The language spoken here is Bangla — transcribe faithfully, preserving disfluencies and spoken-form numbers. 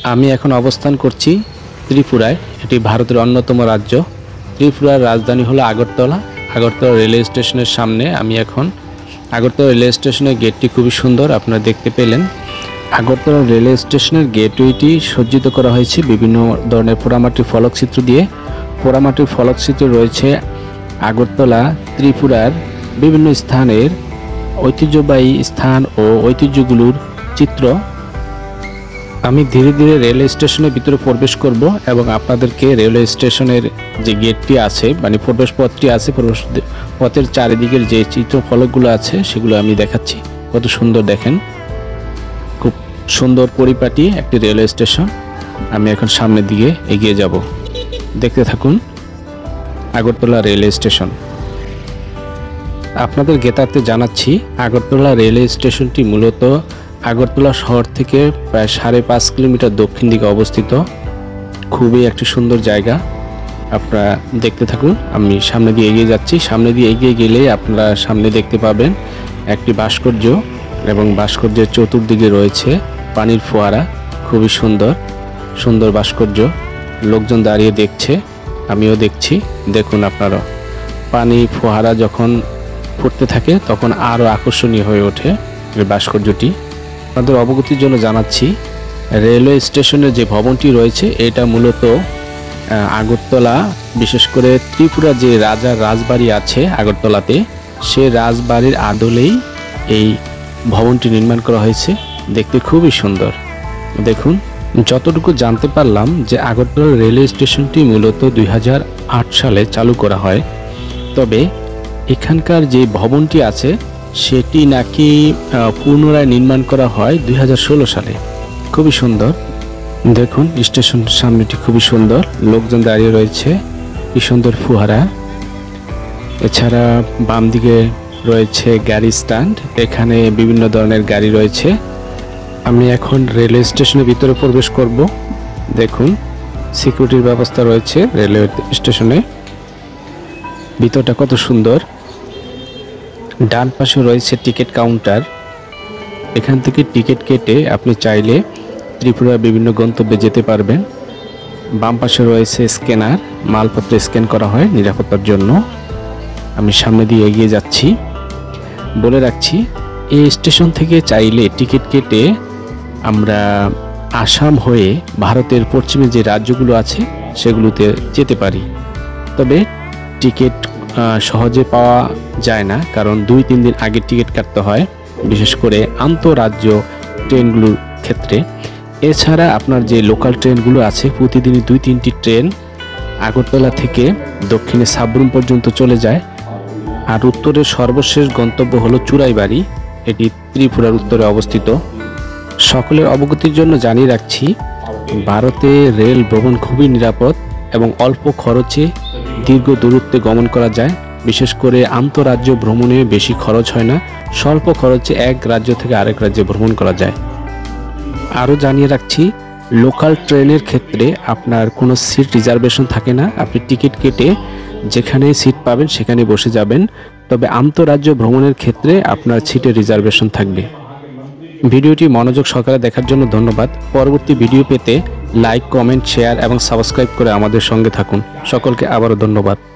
আমি এখন অবস্থান করছি ত্রিপুরায়। এটি ভারতের অন্যতম রাজ্য। ত্রিপুরার রাজধানী হলো আগরতলা। আগরতলা রেলওয়ে স্টেশনের সামনে আমি এখন। আগরতলা রেলওয়ে স্টেশনের গেটটি খুবই সুন্দর, আপনারা দেখতে পেলেন। আগরতলা রেলওয়ে স্টেশনের গেটওয়েটি সজ্জিত করা হয়েছে বিভিন্ন ধরনের পোড়ামাটির ফলকচিত্র দিয়ে। পোড়ামাটির ফলকচিত্র রয়েছে আগরতলা ত্রিপুরার বিভিন্ন স্থানের ঐতিহ্যবাহী স্থান ও ঐতিহ্যগুলোর চিত্র। আমি ধীরে ধীরে রেলওয়ে স্টেশনের ভিতরে প্রবেশ করব এবং আপনাদেরকে রেলওয়ে স্টেশনের যে গেটটি আছে, মানে প্রবেশ পথটি আছে, প্রবেশ পথের চারিদিকের যে চিত্র ফলকগুলো আছে সেগুলো আমি দেখাচ্ছি। কত সুন্দর দেখেন, খুব সুন্দর পরিপাটি একটি রেলওয়ে স্টেশন। আমি এখন সামনের দিকে এগিয়ে যাব, দেখতে থাকুন। Agartala railway station. আপনাদের জ্ঞাতার্থে জানাচ্ছি, আগরতলা রেলওয়ে স্টেশনটি মূলত আগরতলা শহর থেকে প্রায় সাড়ে পাঁচ কিলোমিটার দক্ষিণ দিকে অবস্থিত। খুবই একটি সুন্দর জায়গা, আপনারা দেখতে থাকুন। আমি সামনে দিয়ে এগিয়ে যাচ্ছি। সামনে দিয়ে এগিয়ে গেলে আপনারা সামনে দেখতে পাবেন একটি ভাস্কর্য, এবং ভাস্কর্যের চতুর্দিকে রয়েছে পানির ফোয়ারা। খুবই সুন্দর সুন্দর ভাস্কর্য। লোকজন দাঁড়িয়ে দেখছে, আমিও দেখছি। দেখুন আপনারা, পানি ফোয়ারা যখন ফুটতে থাকে তখন আরও আকর্ষণীয় হয়ে ওঠে এই ভাস্কর্যটি। আপনাদের অবগতির জন্য জানাচ্ছি, রেলওয়ে স্টেশনের যে ভবনটি রয়েছে এটা মূলত আগরতলা, বিশেষ করে ত্রিপুরা যে রাজার রাজবাড়ি আছে আগরতলাতে, সে রাজবাড়ির আদলেই এই ভবনটি নির্মাণ করা হয়েছে। দেখতে খুবই সুন্দর। দেখুন, যতটুকু জানতে পারলাম যে আগরতলা রেলওয়ে স্টেশনটি মূলত দুই হাজার আট সালে চালু করা হয়। তবে এখানকার যে ভবনটি আছে সেটি নাকি পুনরায় নির্মাণ করা হয় দুই হাজার ষোলো সালে। খুবই সুন্দর। দেখুন, স্টেশন সামনেটি খুবই সুন্দর, লোকজন দাঁড়িয়ে রয়েছে, কি সুন্দর ফোয়ারা। এছাড়া বাম দিকে রয়েছে গাড়ি স্ট্যান্ড, এখানে বিভিন্ন ধরনের গাড়ি রয়েছে। আমি এখন রেলওয়ে স্টেশনের ভিতরে প্রবেশ করব। দেখুন, সিকিউরিটির ব্যবস্থা রয়েছে রেলওয়ে স্টেশনে। ভিতরটা কত সুন্দর। ডান পাশে রয়েছে টিকিট কাউন্টার। এখান থেকে টিকিট কেটে আপনি চাইলে ত্রিপুরার বিভিন্ন গন্তব্যে যেতে পারবেন। বাম পাশে রয়েছে স্ক্যানার, মালপত্র স্ক্যান করা হয় নিরাপত্তার জন্য। আমি সামনে দিয়ে এগিয়ে যাচ্ছি। বলে রাখছি, এই স্টেশন থেকে চাইলে টিকিট কেটে আমরা আসাম হয়ে ভারতের পশ্চিমে যে রাজ্যগুলো আছে সেগুলোতে যেতে পারি। তবে টিকিট সহজে পাওয়া যায় না, কারণ দুই তিন দিন আগে টিকিট কাটতে হয়, বিশেষ করে আন্তঃরাজ্য ট্রেনগুলোর ক্ষেত্রে। এছাড়া আপনার যে লোকাল ট্রেনগুলো আছে, প্রতিদিনই দুই তিনটি ট্রেন আগরতলা থেকে দক্ষিণে সাবরুম পর্যন্ত চলে যায়। আর উত্তরের সর্বশেষ গন্তব্য হলো চুরাইবাড়ি, এটি ত্রিপুরার উত্তরে অবস্থিত। সকলের অবগতির জন্য জানিয়ে রাখছি, ভারতে রেল ভ্রমণ খুবই নিরাপদ এবং অল্প খরচে দীর্ঘ দূরত্বে গমন করা যায়। বিশেষ করে আন্তঃরাজ্য ভ্রমণে বেশি খরচ হয় না, স্বল্প খরচে এক রাজ্য থেকে আরেক রাজ্যে ভ্রমণ করা যায়। আরও জানিয়ে রাখছি, লোকাল ট্রেনের ক্ষেত্রে আপনার কোনো সিট রিজার্ভেশন থাকে না, আপনি টিকিট কেটে যেখানে সিট পাবেন সেখানে বসে যাবেন। তবে আন্তঃরাজ্য ভ্রমণের ক্ষেত্রে আপনার সিটের রিজার্ভেশন থাকবে। ভিডিওটি মনোযোগ সহকারে দেখার জন্য ধন্যবাদ। পরবর্তী ভিডিও পেতে লাইক, কমেন্ট, শেয়ার এবং সাবস্ক্রাইব করে আমাদের সঙ্গে থাকুন। সকলকে আবারও ধন্যবাদ।